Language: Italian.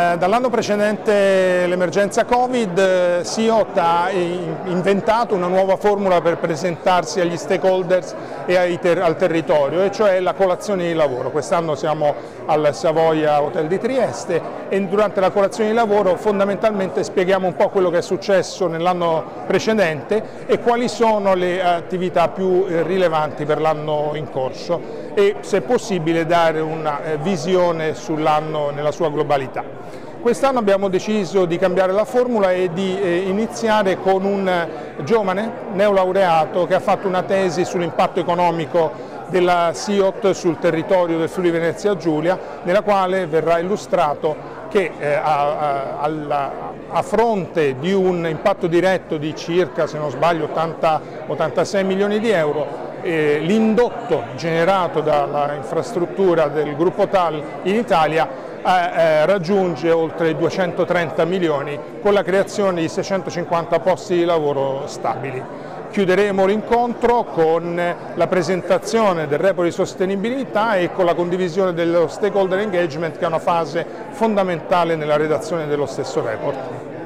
Dall'anno precedente l'emergenza Covid, SIOT ha inventato una nuova formula per presentarsi agli stakeholders e al territorio, e cioè la colazione di lavoro. Quest'anno siamo al Savoia Hotel di Trieste e durante la colazione di lavoro fondamentalmente spieghiamo un po' quello che è successo nell'anno precedente e quali sono le attività più rilevanti per l'anno in corso e, se possibile, dare una visione sull'anno nella sua globalità. Quest'anno abbiamo deciso di cambiare la formula e di iniziare con un giovane neolaureato che ha fatto una tesi sull'impatto economico della SIOT sul territorio del Friuli Venezia Giulia, nella quale verrà illustrato che a fronte di un impatto diretto di circa, se non sbaglio, 86 milioni di euro, l'indotto generato dalla infrastruttura del gruppo TAL in Italia raggiunge oltre i 230 milioni con la creazione di 650 posti di lavoro stabili. Chiuderemo l'incontro con la presentazione del report di sostenibilità e con la condivisione dello stakeholder engagement, che è una fase fondamentale nella redazione dello stesso report.